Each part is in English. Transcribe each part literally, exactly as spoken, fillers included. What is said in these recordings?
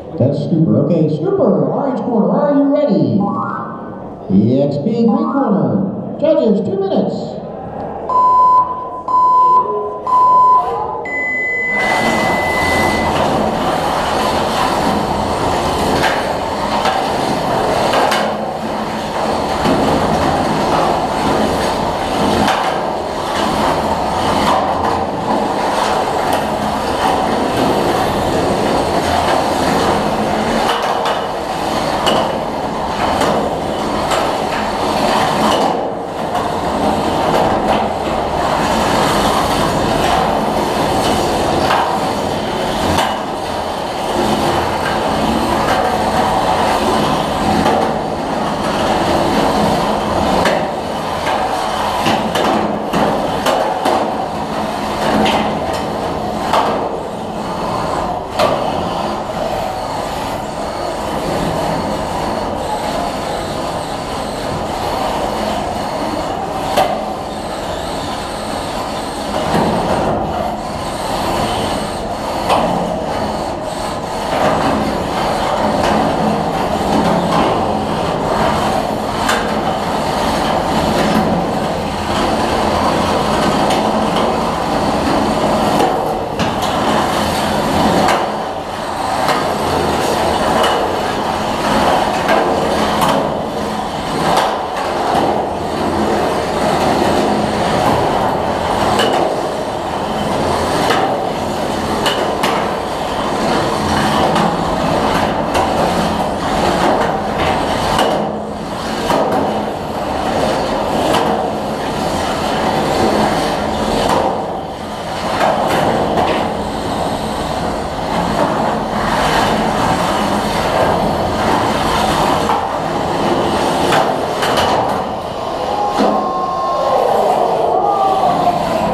That's Scooper. Okay, Scooper, orange corner, are you ready? E X P, green corner. Judges, two minutes.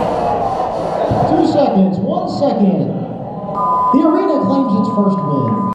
Seconds, one second. The arena claims its first win.